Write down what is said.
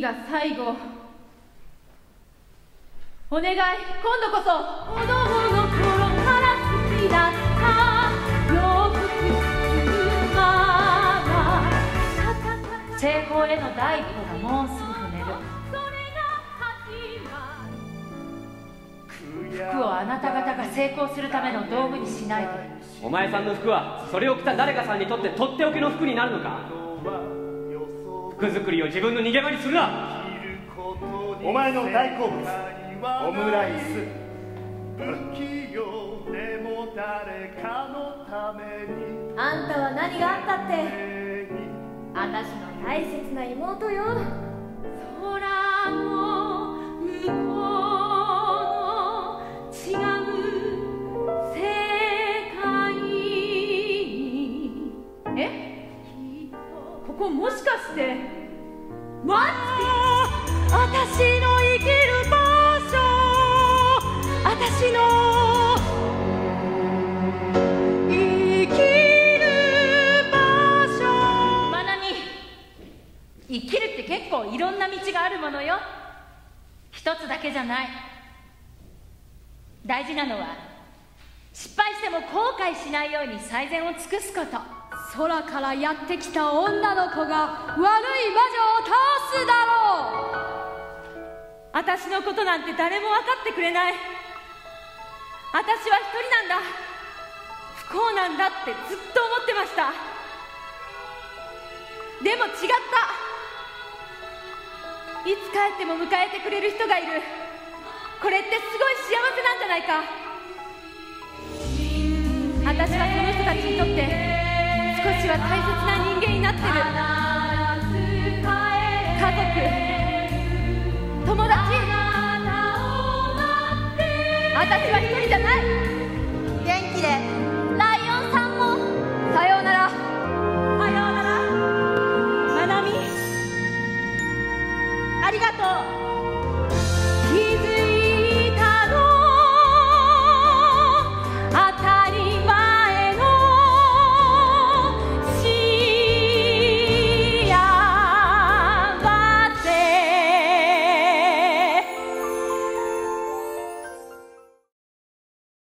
が最後。お願い、今度こそ。子供の頃から好きだった洋服成功への第一歩がもうすぐ踏める。服をあなた方が成功するための道具にしないで。 お前さんの服はそれを着た誰かさんにとってとっておきの服になるのか。服作りを自分の逃げ場にするな。 お前の大好物オムライス。 あんたは何があったって私の大切な妹よ。 空も向こうの違う世界に。ここもしかしてマッチ。私の生きる場所、私の生きる場所。まなみ、生きるって結構いろんな道があるものよ。一つだけじゃない。大事なのは失敗しても後悔しないように最善を尽くすこと。空からやってきた女の子が悪い魔女を倒すだろう。私のことなんて誰も分かってくれない。私は一人なんだ、不幸なんだってずっと思ってました。でも違った。いつ帰っても迎えてくれる人がいる。これってすごい幸せなんじゃないか。私はその人たちにとって少しは大切な人間になってる。家族、友達。私は一人じゃない。 元気で